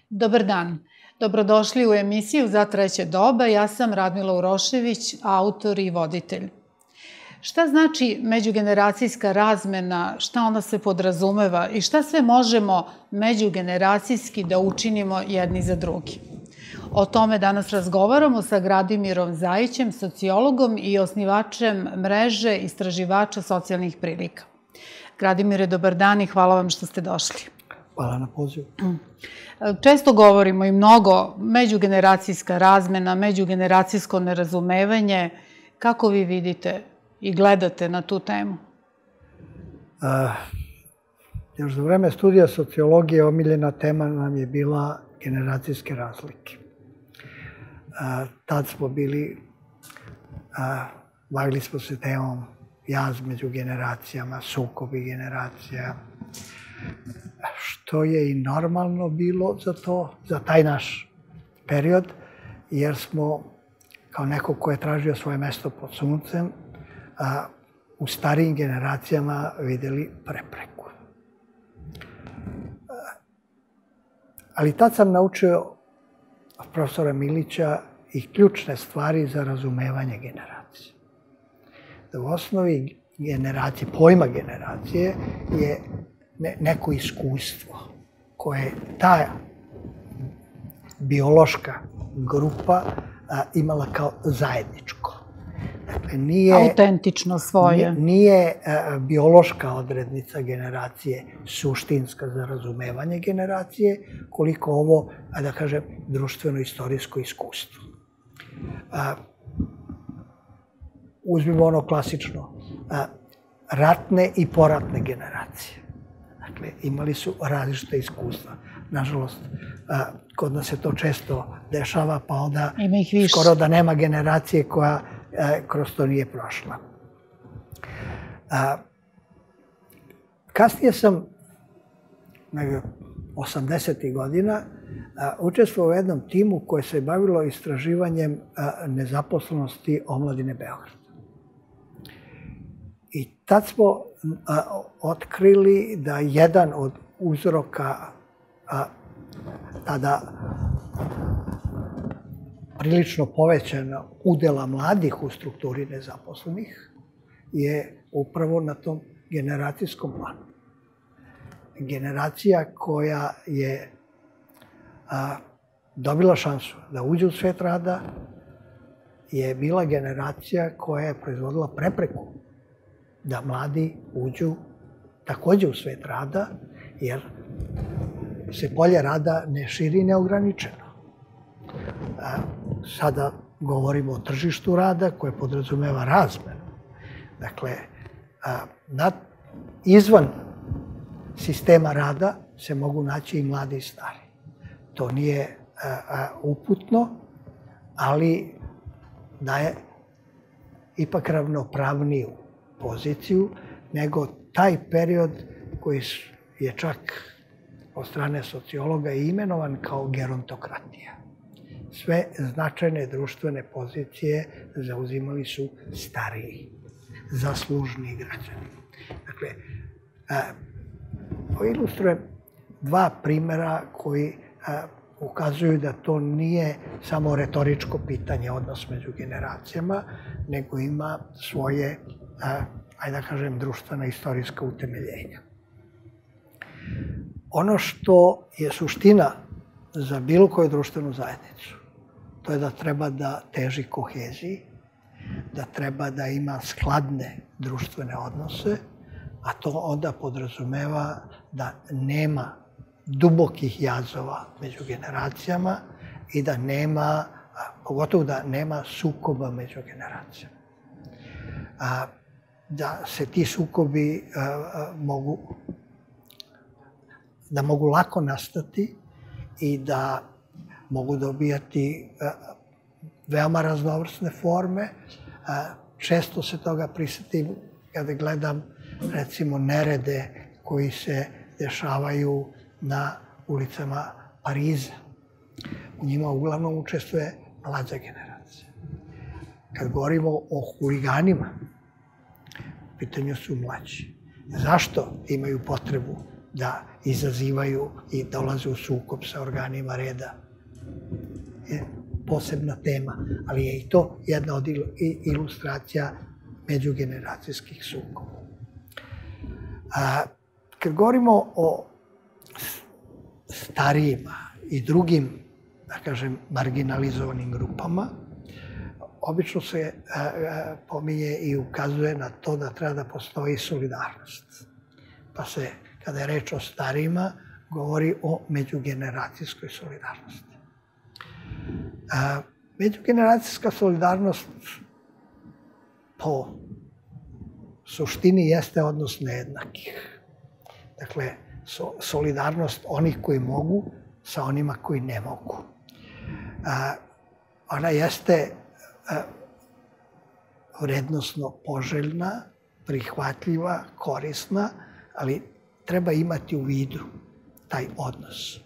Dobar dan. Dobrodošli u emisiju Za treće doba. Ja sam Radmila Urošević, autor i voditelj. Šta znači međugeneracijska razmena, šta ona se podrazumeva i šta sve možemo međugeneracijski da učinimo jedni za drugi? O tome danas razgovaramo sa Gradimirom Zajićem, sociologom i osnivačem mreže istraživača socijalnih prilika. Gradimire, dobar dan i hvala vam što ste došli. Hvala na pozivu. Često govorimo i mnogo međugeneracijska razmena, međugeneracijsko nerazumevanje. Kako vi vidite i gledate na tu temu? Još za vreme studija sociologije omiljena tema nam je bila generacijske razlike. Tad smo bavili smo se temom jaz među generacijama, sukobi generacija, što je i normalno bilo za taj naš period, jer smo, kao neko ko je tražio svoje mesto pod suncem, u starijim generacijama videli prepreku. Ali tad sam naučio od profesora Milića i ključne stvari za razumevanje generacije. Da u osnovi generacije, pojma generacije je neko iskustvo koje ta biološka grupa imala kao zajedničko. Dakle, autentično svoje. Nije biološka odrednica generacije suštinska za razumevanje generacije, koliko ovo, da kažem, društveno-istorijsko iskustvo. Uzmimo ono klasično, ratne i poratne generacije. Dakle, imali su različite iskustva. Nažalost, kod nas se to često dešava, pa onda skoro da nema generacije koja kroz to nije prošla. Kasnije sam, 80. godina, učestvovao u jednom timu koje se bavilo istraživanjem nezaposlenosti omladine Beograda. I tad smo otkrili da jedan od uzroka tada prilično povećana udela mladih u strukturi nezaposlenih je upravo na tom generacijskom planu. Generacija koja je dobila šansu da uđe u svet rada je bila generacija koja je proizvodila prepreku da mladi uđu takođe u svet rada, jer se polje rada ne širi neograničeno. Sada govorimo o tržištu rada koje podrazumeva razmenu. Dakle, izvan sistema rada se mogu naći i mladi i stari. To nije uputno, ali daje ipak ravnopravniju poziciju nego taj period koji je čak od strane sociologa i imenovan kao gerontokratija. Sve značajne društvene pozicije zauzimali su stariji, zaslužniji građani. Dakle, ilustrujem dva primera koji ukazuju da to nije samo retoričko pitanje, odnos među generacijama, nego ima svoje, ajde da kažem, društvena istorijska utemeljenja. Ono što je suština za bilo koju društvenu zajednicu, to je da treba da teži koheziji, da treba da ima skladne društvene odnose, a to onda podrazumeva da nema dubokih jazova među generacijama i da nema, pogotovo da nema sukoba među generacijama. Da se ti sukobi mogu lako nastati i da mogu dobijati veoma raznovrsne forme. Često se toga prisetim kada gledam, recimo, nerede koji se dešavaju na ulicama Pariza. U njima uglavnom učestvuje mlađa generacija. Kad govorimo o huliganima, u pitanju su mlađi. Zašto imaju potrebu da izazivaju i dolaze u sukob sa organima reda. Je posebna tema, ali je i to jedna od ilustracija međugeneracijskih sukoba. Kad govorimo o starijima i drugim, da kažem, marginalizovanim grupama, obično se pominje i ukazuje na to da treba da postoji solidarnost. Pa se, kada je reč o starijima, govori o međugeneracijskoj solidarnosti. Međugeneracijska solidarnost po suštini jeste odnos nejednakih. Dakle, solidarnost onih koji mogu sa onima koji ne mogu. Ona jeste vrednosno poželjna, prihvatljiva, korisna, ali treba imati u vidu taj odnos.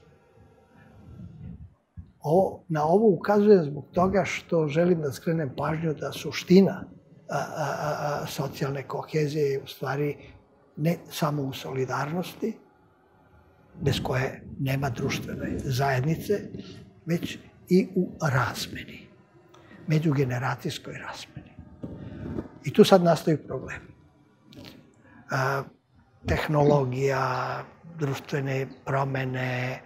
Na ovo ukazujem zbog toga što želim da skrenem pažnju da suština socijalne kohezije je u stvari ne samo u solidarnosti, bez koje nema društvene zajednice, već i u razmeni, međugeneracijskoj razmeni. I tu sad nastaju problemi. Tehnologija, društvene promene,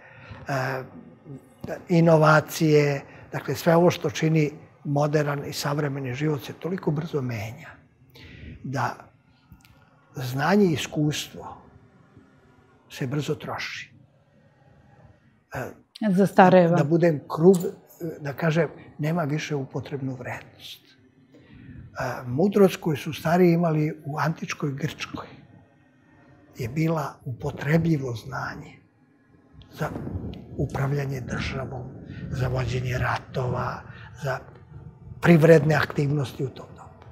inovacije, dakle sve ovo što čini moderan i savremeni život se toliko brzo menja da znanje i iskustvo se brzo troši. Zastareva. Da budem krug, da kažem, nema više upotrebnu vrednost. Mudrost koju su stariji imali u antičkoj Grčkoj je bila upotrebljivo znanje za upravljanje državom, za vođenje ratova, za privredne aktivnosti u tom dobu.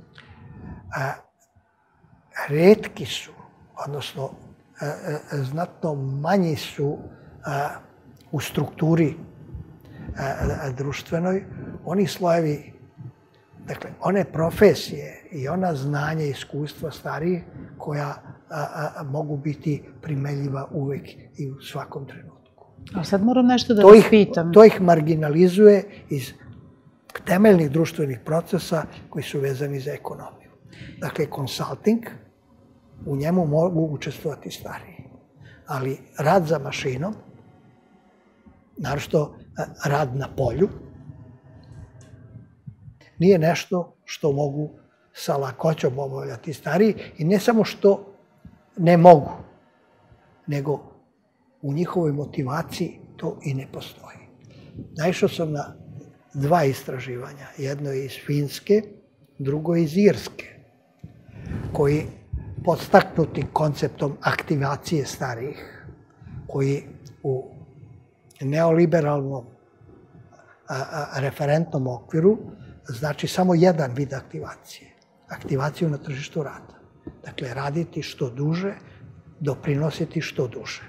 Retki su, odnosno znatno manji su u strukturi društvenoj, oni slojevi, dakle, one profesije i ona znanja i iskustva starijih koja mogu biti primenljiva uvek i u svakom trenutku. A sad moram nešto da vas pitam. To ih marginalizuje iz temeljnih društvenih procesa koji su vezani za ekonomiju. Dakle, consulting, u njemu mogu učestvovati stariji. Ali rad za mašinom, naročito rad na polju, nije nešto što mogu sa lakoćom obavljati stariji i ne samo što ne mogu, nego u njihovoj motivaciji to i ne postoji. Naišao sam na 2 istraživanja. Jedno je iz Finske, drugo iz Irske, koji podstaknuti konceptom aktivacije starijih, koji u neoliberalnom referentnom okviru znači samo jedan vid aktivacije. Aktivaciju na tržištu rada. Dakle, raditi što duže, doprinositi što duže.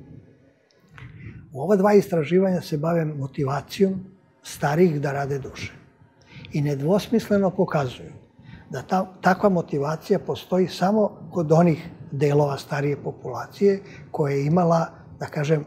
U ova 2 istraživanja se bave motivacijom starijih da rade duže. I nedvosmisleno pokazuju da takva motivacija postoji samo kod onih delova starije populacije koja je imala, da kažem,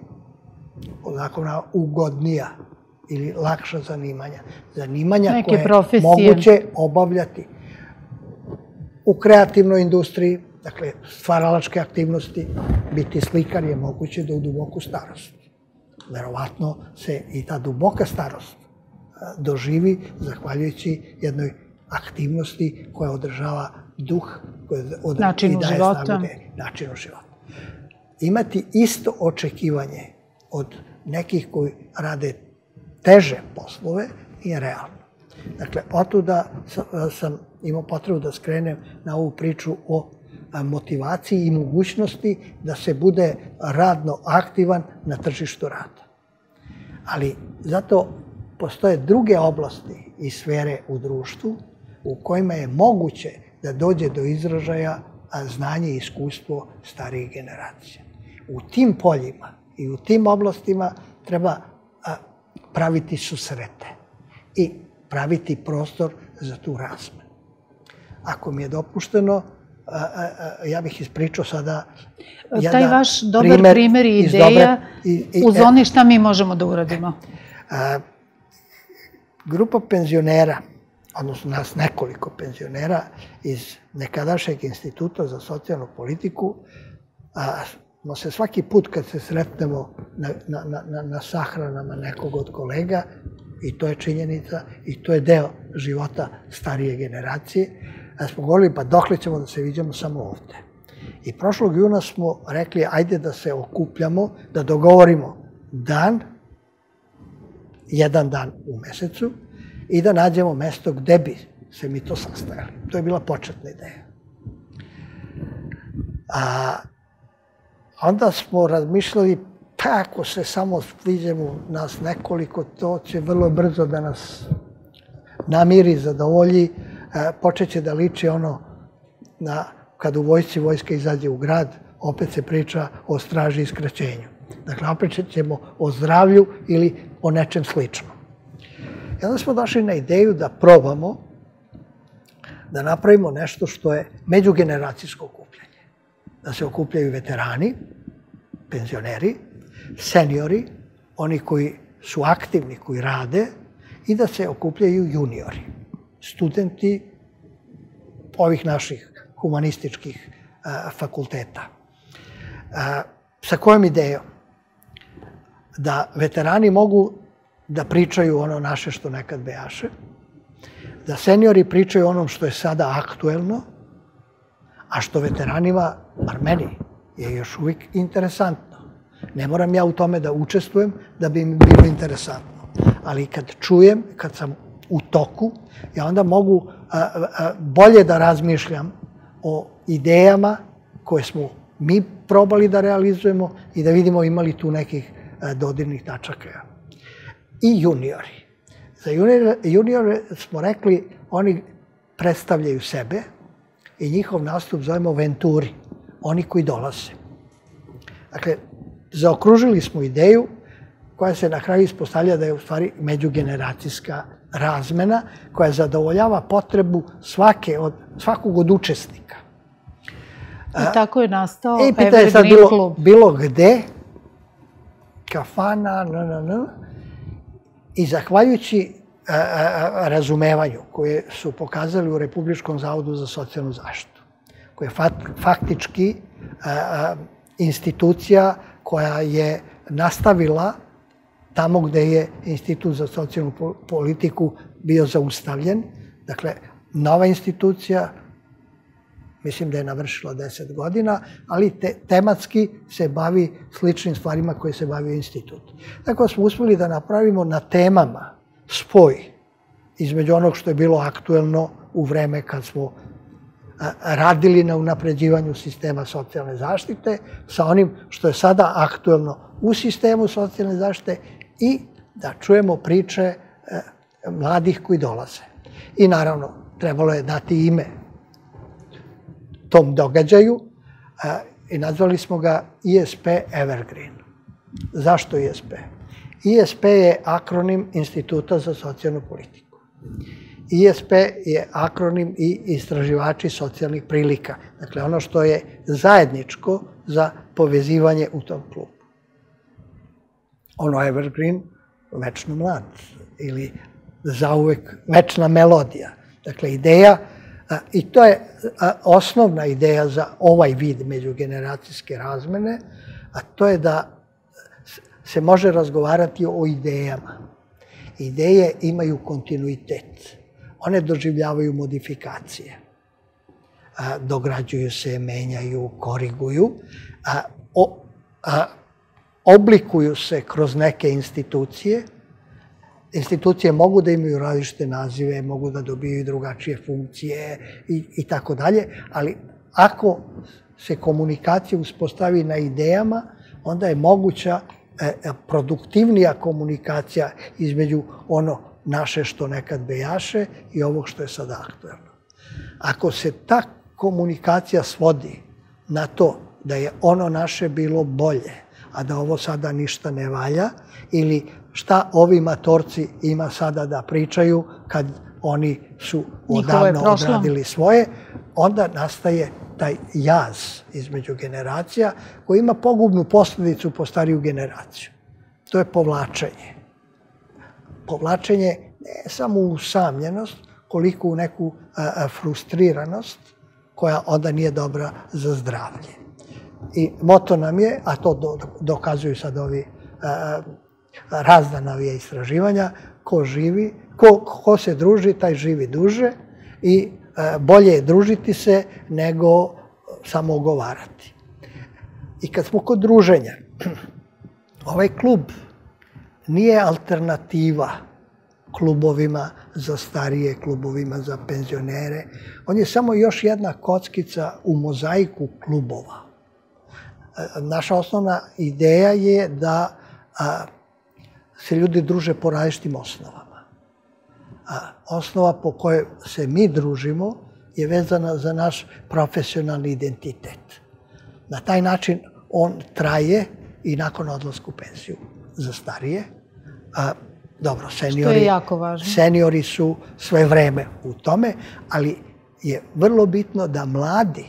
ugodnija ili lakša zanimanja. Zanimanja koje je moguće obavljati u kreativnoj industriji, dakle, stvaralačke aktivnosti, biti slikar je moguće da u duboku starost. Verovatno se i ta duboka starost doživi zahvaljujući jednoj aktivnosti koja održava duh i daje snagu načinu života. Imati isto očekivanje od nekih koji rade teže poslove nije realno. Dakle, otuda sam imao potrebu da skrenem na ovu priču o motivaciji i mogućnosti da se bude radno aktivan na tržištu rada. Ali zato postoje druge oblasti i sfere u društvu u kojima je moguće da dođe do izražaja znanje i iskustvo starijih generacija. U tim poljima i u tim oblastima treba praviti susrete i praviti prostor za tu razmenu. Ako mi je dopušteno, ja bih ispričao sada taj vaš dobar primer i ideja u zoni šta mi možemo da uradimo. Grupa penzionera, odnosno nas nekoliko penzionera iz nekadašnjeg Instituta za socijalnu politiku, smo se svaki put kad se sretnemo na sahranama nekog od kolega, i to je činjenica, i to je deo života starije generacije, smo govorili, pa dokle ćemo da se viđamo samo ovde. I prošlog juna smo rekli, ajde da se okupljamo, da dogovorimo dan, jedan dan u mesecu, i da nađemo mesto gde bi se mi to sastajali. To je bila početna ideja. Onda smo razmišljali, pa ako se samo viđemo nas nekoliko, to će vrlo brzo da nas namiri, zadovolji, počet će da liči ono kad u vojsci vojska izađe u grad, opet se priča o straži i skraćenju. Dakle, opet ćemo o zdravlju ili o nečem sličnom. I onda smo došli na ideju da probamo da napravimo nešto što je međugeneracijsko okupljanje. Da se okupljaju veterani, penzioneri, seniori, oni koji su aktivni, koji rade, i da se okupljaju juniori, studenti ovih naših humanističkih fakulteta. Sa kojom idejom? Da veterani mogu da pričaju ono naše što nekad bejaše, da seniori pričaju onom što je sada aktuelno, a što veteranima, bar meni, je još uvijek interesantno. Ne moram ja u tome da učestvujem da bi mi bilo interesantno. Ali kad čujem, kad sam u toku, ja onda mogu bolje da razmišljam o idejama koje smo mi probali da realizujemo i da vidimo imali tu nekih dodirnih tačaka. I juniori. Za juniore smo rekli, oni predstavljaju sebe i njihov nastup zovemo venturi, oni koji dolaze. Dakle, zaokružili smo ideju koja se na kraju ispostavlja da je u stvari međugeneracijska razmena koja zadovoljava potrebu svakog od učesnika. I tako je nastao Evergreen klub. Bilo gde, kafana, i zahvaljujući razumevanju koje su pokazali u Republičkom zavodu za socijalnu zaštitu, koja je faktički institucija koja je nastavila tamo gde je Institut za socijalnu politiku bio zaustavljen. Dakle, nova institucija, mislim da je navršila 10 godina, ali tematski se bavi sličnim stvarima koje se bavio institut. Tako smo uspeli da napravimo na temama spoj između onog što je bilo aktuelno u vreme kad smo radili na unapređivanju sistema socijalne zaštite sa onim što je sada aktuelno u sistemu socijalne zaštite i da čujemo priče mladih koji dolaze. I naravno, trebalo je dati ime tom događaju i nazvali smo ga ISP Evergreen. Zašto ISP? ISP je akronim Instituta za socijalnu politiku. ISP je akronim i istraživači socijalnih prilika. Dakle, ono što je zajedničko za povezivanje u tom klubu. Ono Evergreen, večno mlad ili zauvek večna melodija. Dakle, ideja, i to je osnovna ideja za ovaj vid međugeneracijske razmene, a to je da se može razgovarati o idejama. Ideje imaju kontinuitet. One doživljavaju modifikacije. Dograđuju se, menjaju, koriguju, oblikuju se kroz neke institucije. Institucije mogu da imaju različite nazive, mogu da dobiju drugačije funkcije i tako dalje, ali ako se komunikacija uspostavi na idejama, onda je moguća produktivnija komunikacija između ono naše što nekad bejaše i ovog što je sada aktuelno. Ako se ta komunikacija svodi na to da je ono naše bilo bolje, a da ovo sada ništa ne valja, ili šta ovi matorci ima sada da pričaju kad oni su odavno odradili svoje, onda nastaje taj jaz između generacija koji ima pogubnu posljedicu po stariju generaciju. To je povlačenje. Povlačenje ne samo u usamljenost, koliko u neku frustriranost koja onda nije dobra za zdravlje. I moto nam je, a to dokazuju sad ovi razna novija istraživanja, ko se druži, taj živi duže i bolje je družiti se nego samo ogovarati. I kad smo kod druženja, ovaj klub nije alternativa klubovima za starije, klubovima za penzionere. On je samo još jedna kockica u mozaiku klubova. Naša osnovna ideja je da se ljudi druže po različitim osnovama. Osnova po kojoj se mi družimo je vezana za naš profesionalni identitet. Na taj način on traje i nakon odlaska u penziju za starije. Dobro, seniori su sve vreme u tome, ali je vrlo bitno da mladi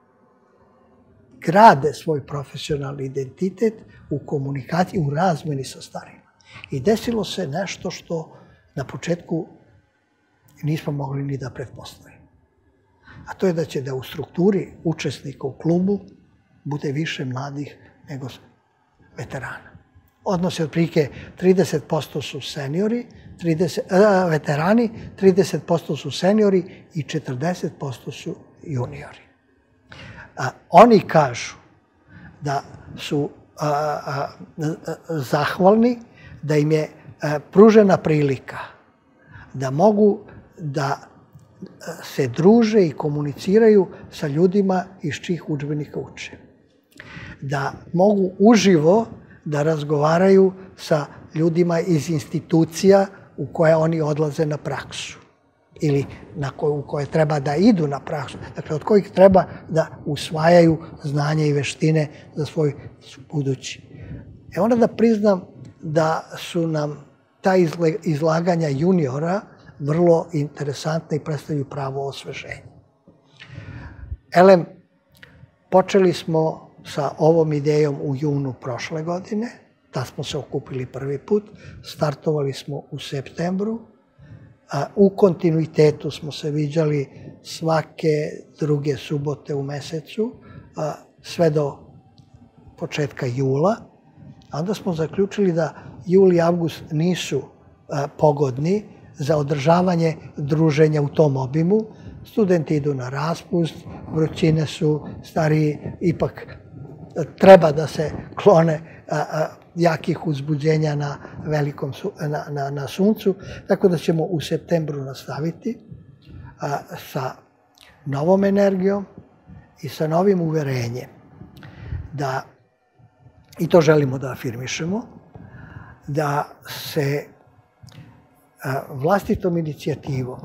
grade svoj profesionalni identitet u komunikaciji, u razmeni sa starima. I desilo se nešto što na početku nismo mogli ni da pretpostavimo. A to je da će da u strukturi učesnika u klubu bude više mladih nego veterana. Odnos je otprilike 30% su seniori, veterani, 30% su seniori i 40% su juniori. Oni kažu da su zahvalni, da im je pružena prilika da mogu da se druže i komuniciraju sa ljudima iz čijih udžbenika uče. Da mogu uživo da razgovaraju sa ljudima iz institucija u koje oni odlaze na praksu ili u koje treba da idu na praksu, dakle od kojih treba da usvajaju znanje i veštine za svoj budući. Moram da priznam da su nam ta izlaganja juniora vrlo interesantna i predstavljaju pravo osveženje. Elem, počeli smo sa ovom idejom u junu prošle godine, tad smo se okupili prvi put, startovali smo u septembru, u kontinuitetu smo se viđali svake druge subote u mesecu, sve do početka jula, a onda smo zaključili da jul i avgust nisu pogodni za održavanje druženja u tom obimu. Studenti idu na raspust, vrućine su, stariji ipak treba da se klone jakih uzbuđenja na suncu, tako da ćemo u septembru nastaviti sa novom energijom i sa novim uverenjem da, i to želimo da afirmišemo, da se vlastitom inicijativom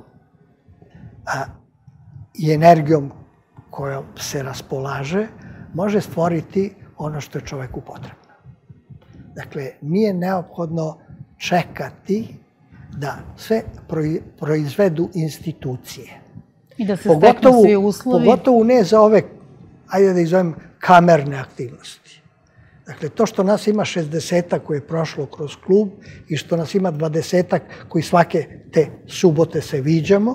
i energijom kojom se raspolaže može stvoriti ono što je čoveku potrebno. Dakle, nije neophodno čekati da sve proizvedu institucije. I da se steknu svi uslovi. Pogotovo ne za ove, ajde da ih zovem, kamerne aktivnosti. Dakle, to što nas ima 60-ak koje je prošlo kroz klub i što nas ima 20-ak koji svake te subote se viđamo,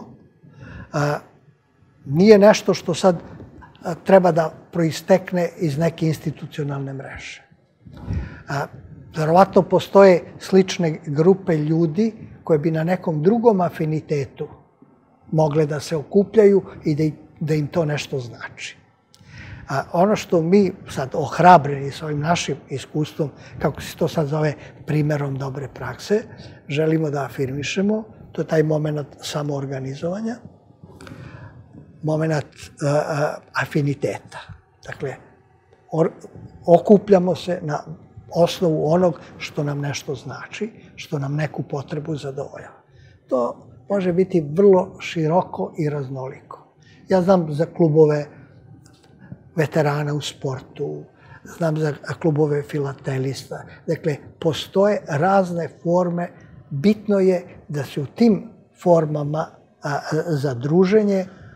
nije nešto što sad treba da proistekne iz neke institucionalne mreže. Verovatno postoje slične grupe ljudi koje bi na nekom drugom afinitetu mogle da se okupljaju i da im to nešto znači. Ono što mi sad ohrabreni s ovim našim iskustvom, kako se to sad zove primerom dobre prakse, želimo da afirmišemo, to je taj moment samoorganizovanja, moment afiniteta. Dakle, okupljamo se na osnovu onog što nam nešto znači, što nam neku potrebu zadovoljava. To može biti vrlo široko i raznoliko. Ja znam za klubove veterana u sportu, znam za klubove filatelista. Dakle, postoje razne forme. Bitno je da se u tim formama za druženje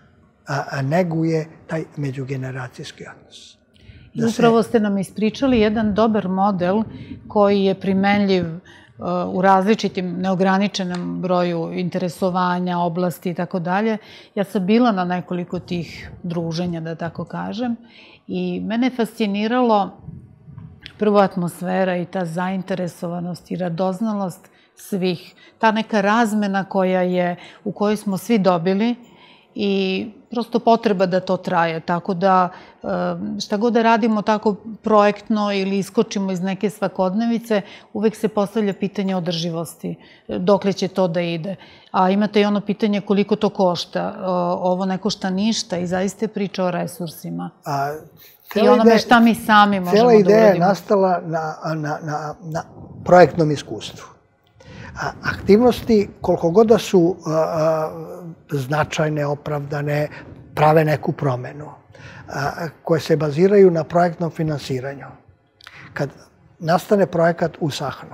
neguje taj međugeneracijski odnos. I upravo ste nam ispričali jedan dobar model koji je primenljiv u različitim, neograničenom broju interesovanja, oblasti i tako dalje. Ja sam bila na nekoliko tih druženja, da tako kažem, i mene je fasciniralo prvo atmosfera i ta zainteresovanost i radoznalost svih. Ta neka razmena u kojoj smo svi dobili i prosto potreba da to traje. Tako da šta god da radimo tako projektno ili iskočimo iz neke svakodnevice, uvek se postavlja pitanje održivosti. Dokle će to da ide? A imate i ono pitanje koliko to košta. Ovo ne košta ništa i zaista je priča o resursima. I onome šta mi sami možemo da uradimo. Cela ideja je nastala na projektnom iskustvu. Aktivnosti, koliko god da su značajne, opravdane, prave neku promenu, koje se baziraju na projektnom finansiranju. Kad nastane projekat u Sahnu,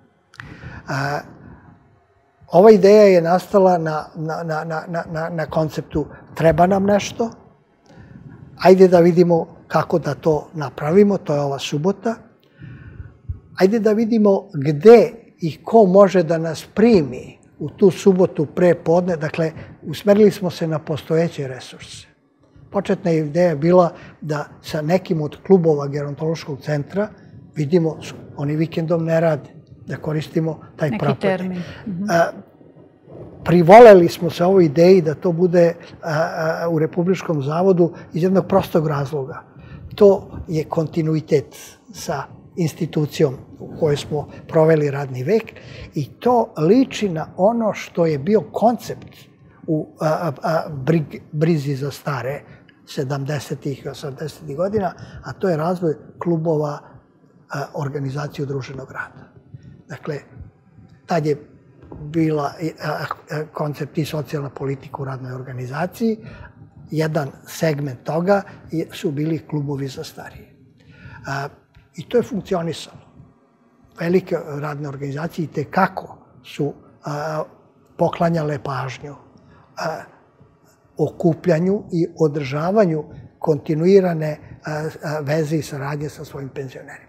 ova ideja je nastala na konceptu treba nam nešto, ajde da vidimo kako da to napravimo, to je ova subota, ajde da vidimo gde i ko može da nas primi u tu subotu pre podne. Dakle, usmerili smo se na postojeće resurse. Početna ideja je bila da sa nekim od klubova gerontološkog centra vidimo, oni vikendom ne rade, da koristimo taj neki termin. Privoleli smo se ovoj ideji da to bude u Republičkom zavodu iz jednog prostog razloga. To je kontinuitet sa institucijom u kojoj smo proveli radni vek i to liči na ono što je bio koncept u brizi za stare 70. i 80. godina, a to je razvoj klubova organizacije udruženog rada. Dakle, tad je bila koncept i socijalna politika u radnoj organizaciji. Jedan segment toga su bili klubovi za starije. I to je funkcionisalo. Velike radne organizacije itekako su poklanjale pažnju okupljanju i održavanju kontinuirane veze i saradnje sa svojim penzionerima.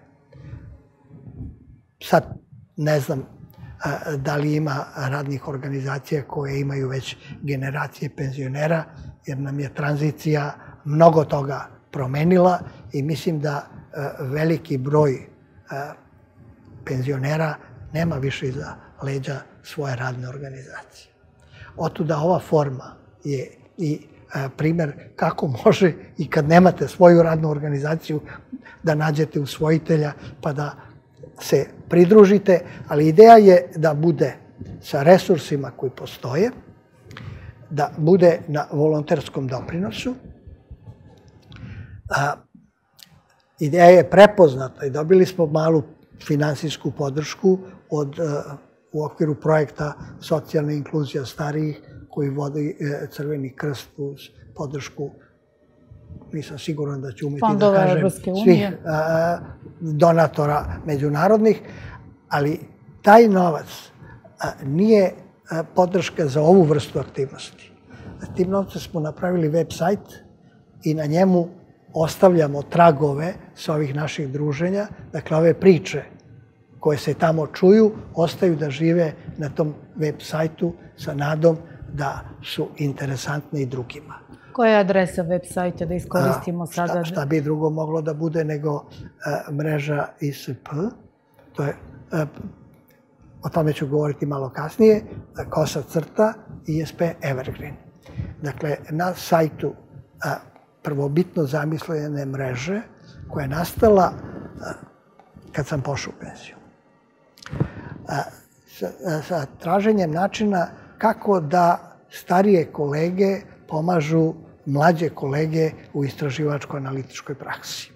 Sad ne znam da li ima radnih organizacija koje imaju već generacije penzionera, jer nam je tranzicija mnogo toga promenila i mislim da veliki broj penzionera nema više iza leđa svoje radne organizacije. Otuda ova forma je i primer kako može i kad nemate svoju radnu organizaciju da nađete usvojitelja pa da se pridružite, ali ideja je da bude sa resursima koji postoje, da bude na volonterskom doprinosu. Ideja je prepoznata i dobili smo malu finansijsku podršku u okviru projekta Socijalna inkluzija starijih koji vodi Crveni krst uz podršku, nisam siguran da ću umeti da kažem, svih donatora međunarodnih, ali taj novac nije podrška za ovu vrstu aktivnosti. Tim novcem smo napravili web sajt i na njemu ostavljamo tragove sa ovih naših druženja. Dakle, ove priče koje se tamo čuju ostaju da žive na tom web sajtu sa nadom da su interesantne i drugima. Koja je adresa web sajta da iskoristimo sada? Šta bi drugo moglo da bude nego mreža ISP, to je, o tome ću govoriti malo kasnije, _ISP Evergreen. Dakle, na sajtu prvobitno zamišljene mreže koja je nastala kad sam pošao u penziju. Sa traženjem načina kako da starije kolege pomažu mlađe kolege u istraživačko-analitičkoj praksi.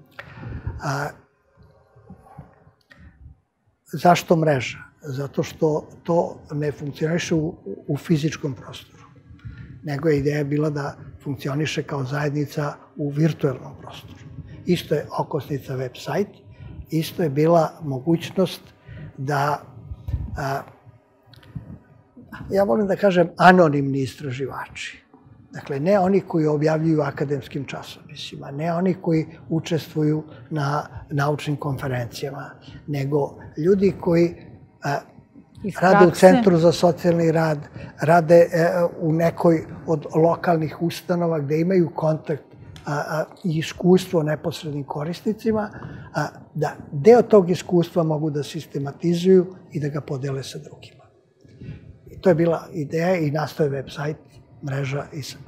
Zašto mreža? Zato što to ne funkcioniše u fizičkom prostoru, nego je ideja bila da funkcioniše kao zajednica u virtualnom prostoru. Isto je okosnica web sajt, isto je bila mogućnost da, ja volim da kažem, anonimni istraživači Dakle, ne oni koji objavljuju akademskim časopisima, ne oni koji učestvuju na naučnim konferencijama, nego ljudi koji rade u Centru za socijalni rad, rade u nekoj od lokalnih ustanova gde imaju kontakt i iskustvo neposrednim korisnicima, da deo tog iskustva mogu da sistematizuju i da ga podele sa drugima. I to je bila ideja i nastao je web-sajt mreža ISP.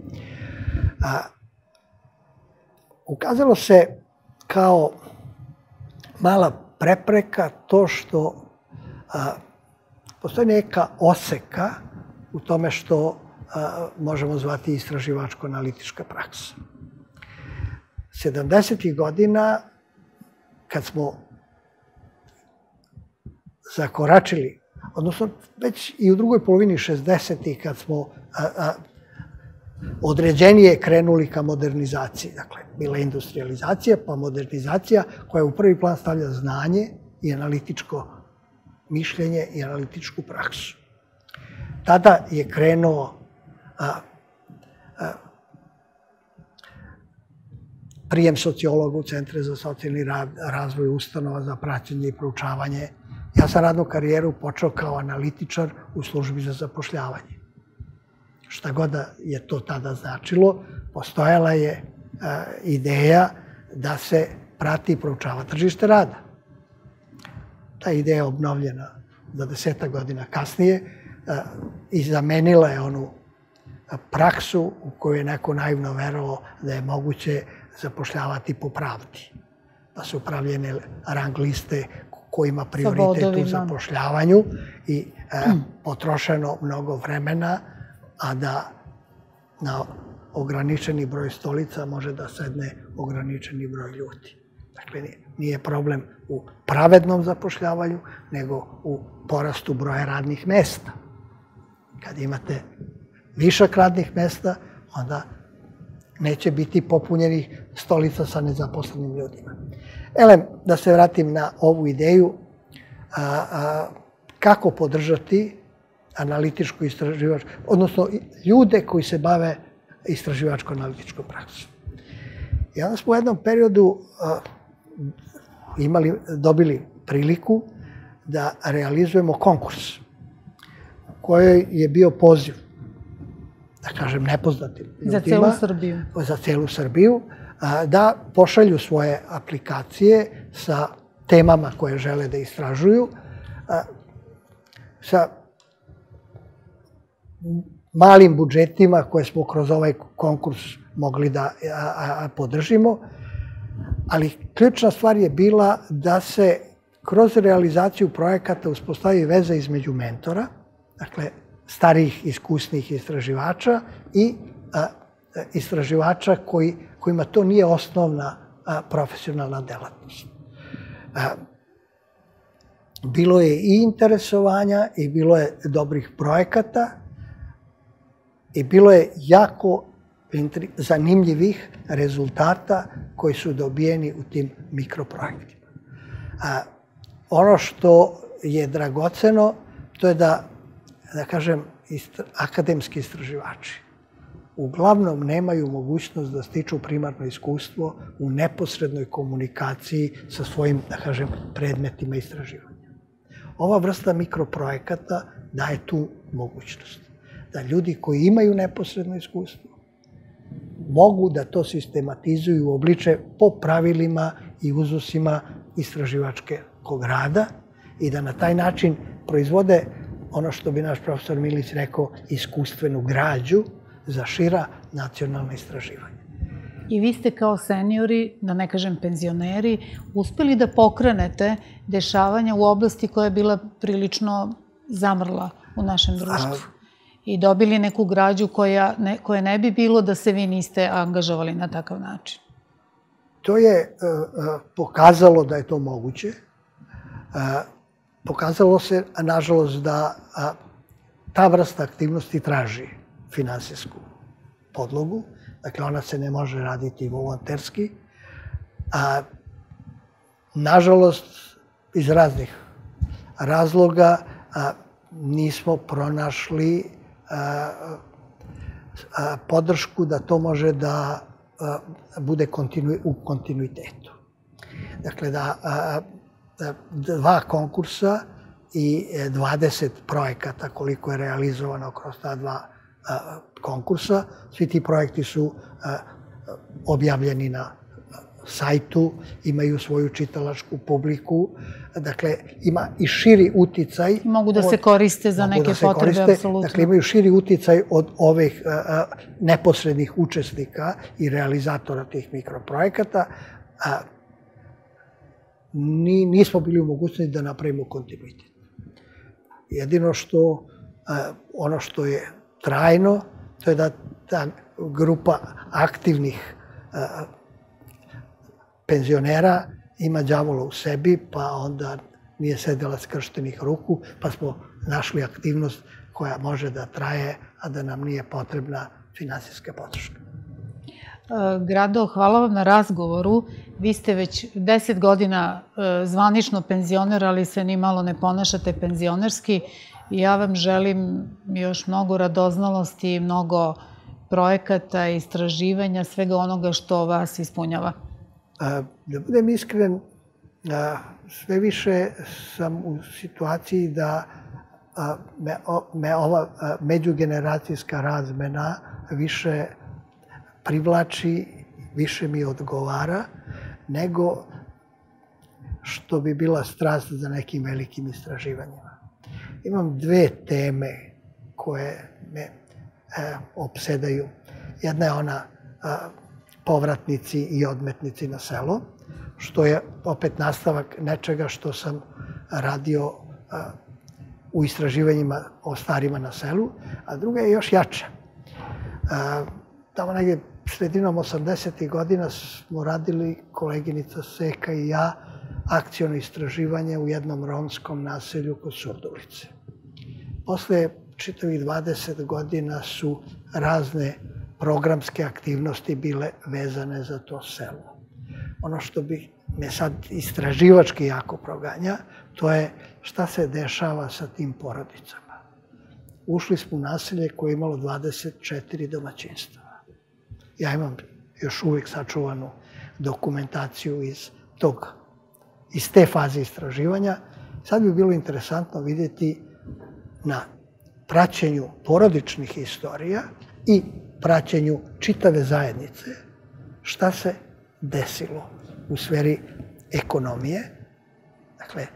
Ukazalo se kao mala prepreka to što postoji neka oseka u tome što možemo zvati istraživačko-analitička praksa. 70. godina, kad smo zakoračili, odnosno već i u drugoj polovini 60. kad smo određenije krenuli ka modernizaciji. Dakle, bila industrializacija, pa modernizacija koja u prvi plan stavlja znanje i analitičko mišljenje i analitičku praksu. Tada je krenuo prijem sociologa u Centre za socijalni rad, razvoj ustanova za praćenje i proučavanje. Ja sam radnu karijeru počeo kao analitičar u službi za zapošljavanje. Šta god da je to tada značilo, postojala je ideja da se prati i proučava tržište rada. Ta ideja je obnovljena 20 godina kasnije i zamenila je onu praksu u koju je neko naivno verovao da je moguće zapošljavati po pravdi. Pa su pravljene rang liste ko ima prioritet u zapošljavanju i potrošeno mnogo vremena, a da na ograničeni broj stolica može da sedne ograničeni broj ljudi. Dakle, nije problem u pravednom zapošljavanju, nego u porastu broja radnih mesta. Kad imate višak radnih mesta, onda neće biti popunjenih stolica sa nezaposlenim ljudima. Elem, da se vratim na ovu ideju, kako podržati analitičku istraživačku, odnosno ljude koji se bave istraživačko-analitičkom praksom. I onda smo u jednom periodu dobili priliku da realizujemo konkurs u kojoj je bio poziv, da kažem, nepoznatim ljudima. Za celu Srbiju. Za celu Srbiju, da pošalju svoje aplikacije sa temama koje žele da istražuju, sa malim budžetima koje smo kroz ovaj konkurs mogli da podržimo, ali ključna stvar je bila da se kroz realizaciju projekata uspostavi veza između mentora, dakle starijih, iskusnih istraživača i istraživača kojima to nije osnovna profesionalna delatnost. Bilo je i interesovanja i bilo je dobrih projekata i bilo je jako zanimljivih rezultata koji su dobijeni u tim mikroprojektima. Ono što je dragoceno, to je da kažem, akademski istraživači uglavnom nemaju mogućnost da stiču primarno iskustvo u neposrednoj komunikaciji sa svojim, da kažem, predmetima istraživanja. Ova vrsta mikroprojekata daje tu mogućnost. Da ljudi koji imaju neposredno iskustvo mogu da to sistematizuju i uobliče po pravilima i uzusima istraživačkog rada i da na taj način proizvode ono što bi naš profesor Milić rekao iskustvenu građu za šira nacionalna istraživanja. I vi ste kao seniori, da ne kažem penzioneri, uspeli da pokrenete dešavanja u oblasti koja je bila prilično zamrla u našem društvu i dobili neku građu koja ne bi bilo da se vi niste angažovali na takav način. To je pokazalo da je to moguće. Pokazalo se, nažalost, da ta vrsta aktivnosti traži finansijsku podlogu. Dakle, ona se ne može raditi volonterski. Nažalost, iz raznih razloga nismo pronašli podršku da to može da bude u kontinuitetu. Dakle, da 2 konkursa i 20 projekata koliko je realizovano kroz ta 2 konkursa. Svi ti projekti su objavljeni na sajtu, imaju svoju čitalačku publiku, dakle ima i širi uticaj. Mogu da se koriste za neke potrebe, apsolutno. Dakle, imaju širi uticaj od ovih neposrednih učesnika i realizatora tih mikroprojekata. Nismo bili u mogućnosti da napravimo kontinuitet. Jedino što, ono što je trajno, to je da ta grupa aktivnih penzionera ima đavola u sebi, pa onda nije sedela skrštenih ruku, pa smo našli aktivnost koja može da traje, a da nam nije potrebna finansijska podrška. Grado, hvala vam na razgovoru. Vi ste već 10 godina zvanično penzioner, ali se ni malo ne ponašate penzionerski. I ja vam želim još mnogo radoznalosti, mnogo projekata, istraživanja, svega onoga što vas ispunjava. Da budem iskren, sve više sam u situaciji da me ova međugeneracijska razmena više privlači, više mi odgovara, nego što bi bila strast za nekim velikim istraživanjima. Imam 2 teme koje me opsedaju. Jedna je ona povratnici i odmetnici na selo, što je opet nastavak nečega što sam radio u istraživanjima o starima na selu, a druga je još jača. Tamo negdje sredinom 80. godina smo radili, koleginica Seka i ja, akciono istraživanje u jednom romskom naselju kod Surdulice. Posle čitavih 20 godina su razne programske aktivnosti bile vezane za to selo. Ono što bi me sad istraživački jako proganja, to je šta se dešava sa tim porodicama. Ušli smo u naselje koje je imalo 24 domaćinstava. Ja imam još uvijek sačuvanu dokumentaciju iz te faze istraživanja. Sad bi bilo interesantno vidjeti na praćenju porodičnih istorija i praćenju čitave zajednice šta se desilo u sferi ekonomije. Dakle,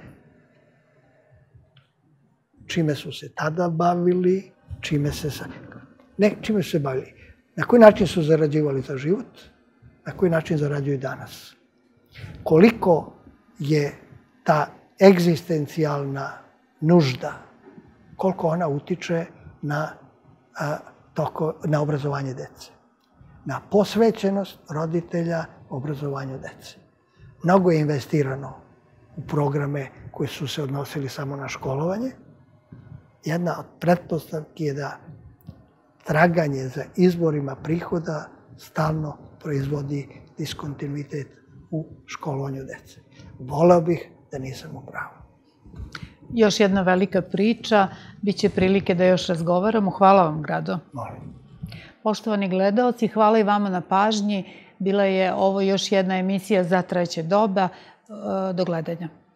čime su se tada bavili, čime su se bavili, na koji način su zarađivali za život, na koji način zarađuju danas. Koliko je ta egzistencijalna nužda, koliko ona utiče na obrazovanje dece, na posvećenost roditelja obrazovanju dece. Mnogo je investirano u programe koji su se odnosili samo na školovanje. Jedna od pretpostavki je da traganje za izvorima prihoda stalno proizvodi diskontinuitet u školovanju dece. Voleo bih da nisam u pravu. Još jedna velika priča, biće prilike da još razgovaramo. Hvala vam, Grado. Molim. Poštovani gledaoci, hvala i vama na pažnji. Bila je ovo još jedna emisija Za treće doba. Do gledanja.